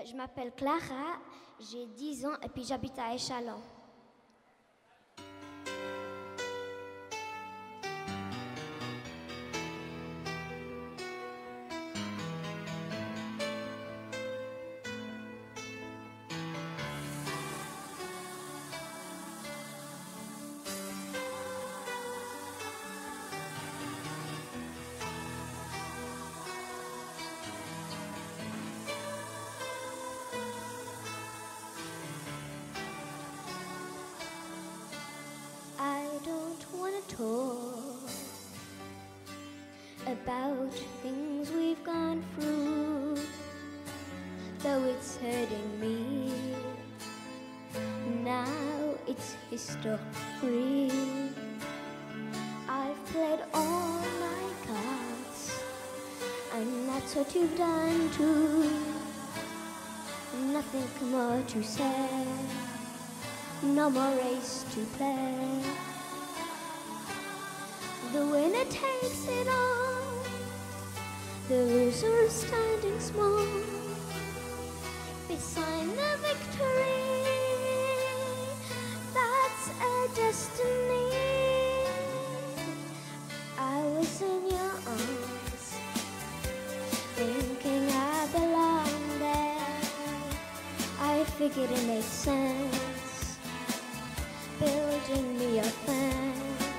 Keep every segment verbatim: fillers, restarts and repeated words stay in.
Je m'appelle Clara, j'ai dix ans et puis j'habite à Échalon. Talk about things we've gone through, though it's hurting me. Now it's history. I've played all my cards, and that's what you've done too. Nothing more to say, no more race to play. The winner takes it all, the loser standing small beside the victory. That's a destiny. I was in your arms, thinking I belonged there. I figured it made sense, building me a fence,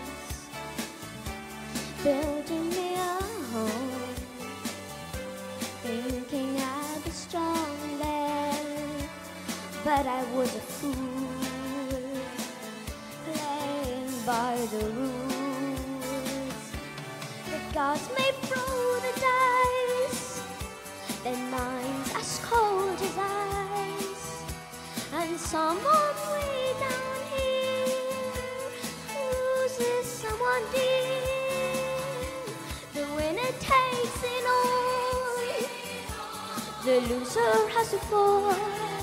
building me a home, thinking I'd be strong there. But I was a fool, playing by the rules. The gods may throw the dice, their minds as cold as ice, and someone way down here loses someone dear. The winner takes it all, the loser has to fall.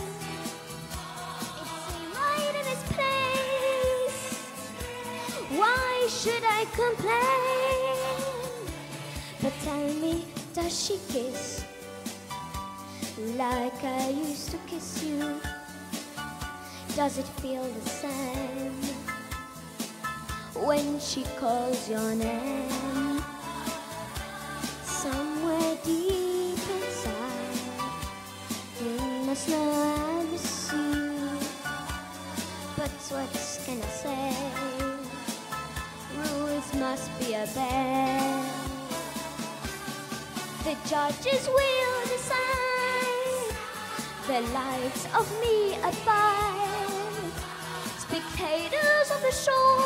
It seemed right in its place, why should I complain? But tell me, does she kiss like I used to kiss you? Does it feel the same when she calls your name? Somewhere deep inside, you must know I miss you. But what can I say? Rules must be obeyed. The judges will decide, the lives of me abide. Spectators of the show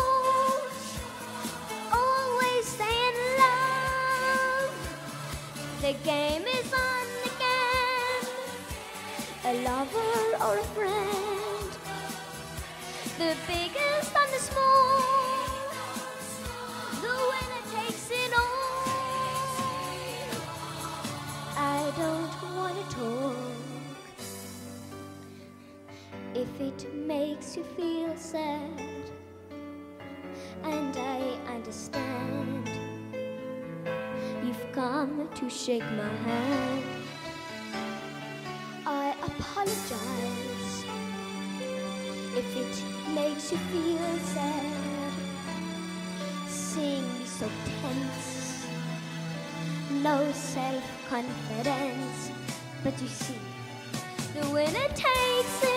always stay in love. The game is on again, a lover or a friend, the biggest and the small, the winner takes it all. I don't want to talk if it makes you feel sad, and I understand. You've come to shake my hand. I apologize if it makes you feel sad, seeing me so tense, no self-confidence. But you see, the winner takes it